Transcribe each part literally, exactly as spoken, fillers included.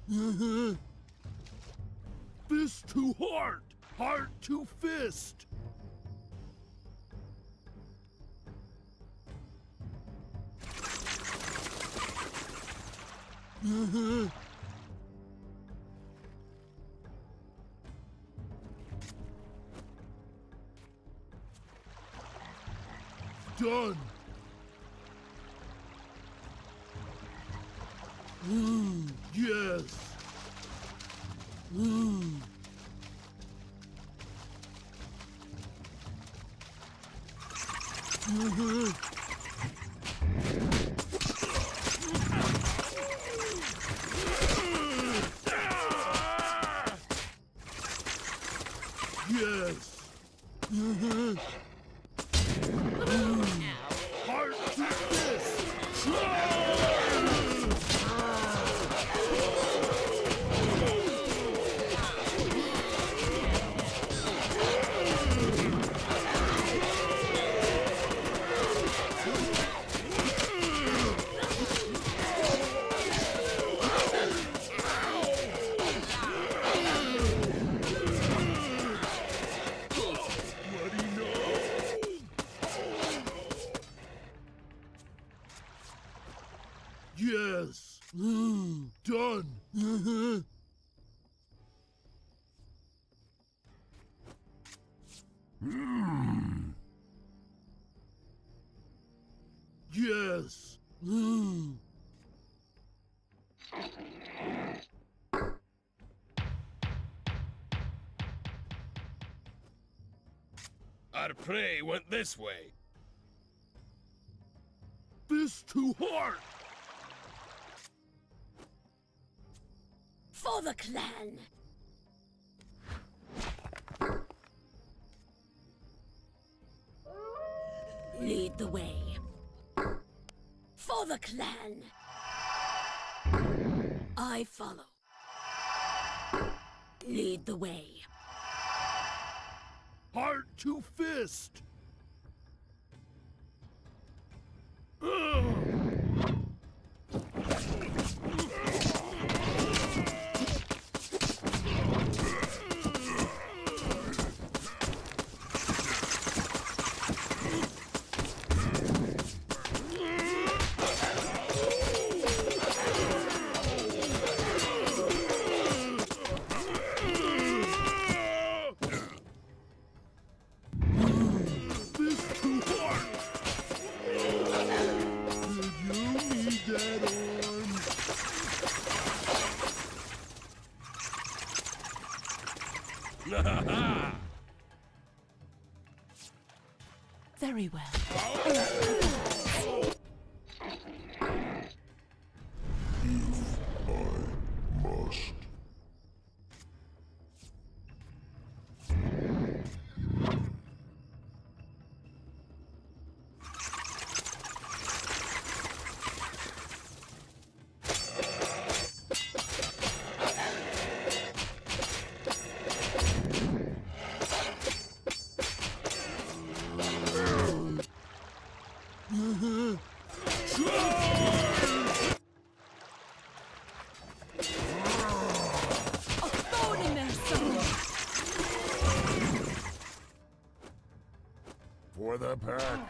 Uh-huh. Fist to heart, heart to fist. Uh-huh. Done. Mm, yes. Mm. Mm-hmm. Yes. Mm-hmm. Mm. Heart to fist. Yes. Mm, done. Uh-huh. Mm. Yes. Mm. Our prey went this way. Fist to heart. For the clan! Lead the way. For the clan! I follow. Lead the way. Heart to fist. Ugh. Very well. For the pack.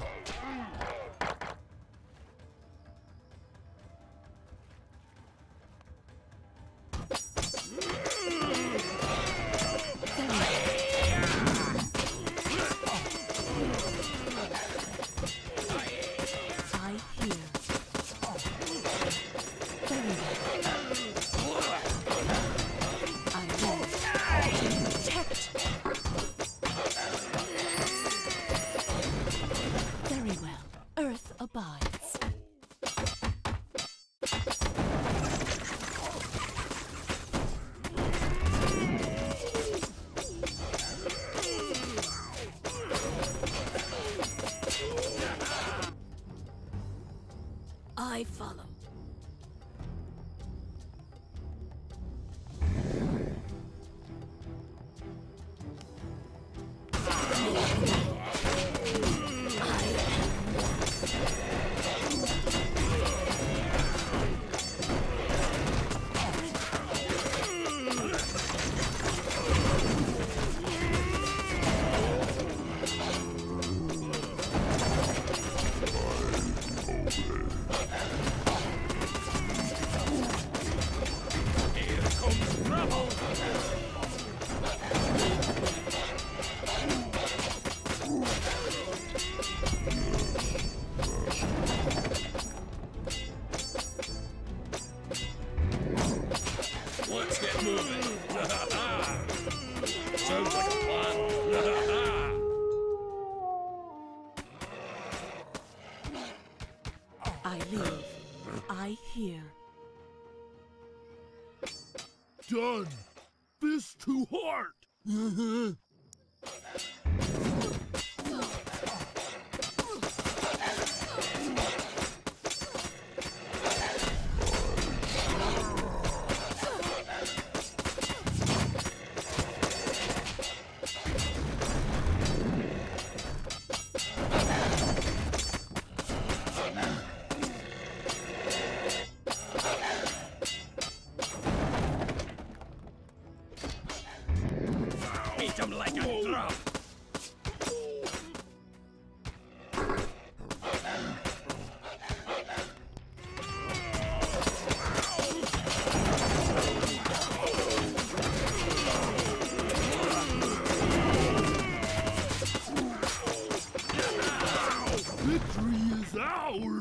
I follow. Keep moving. Sounds like a plan. I live. I hear. Done. Fist to heart. Beat him like a drum. Victory is ours.